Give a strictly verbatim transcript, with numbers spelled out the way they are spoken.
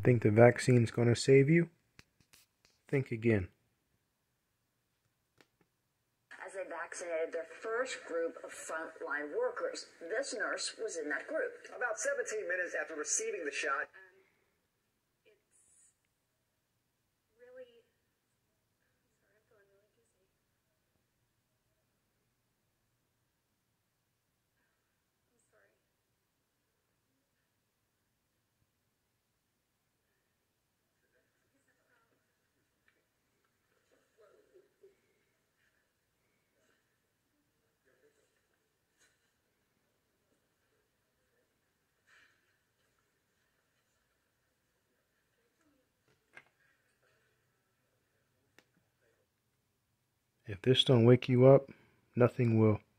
Think the vaccine's going to save you? Think again. As they vaccinated their first group of frontline workers, this nurse was in that group. About seventeen minutes after receiving the shot, If this don't wake you up, nothing will.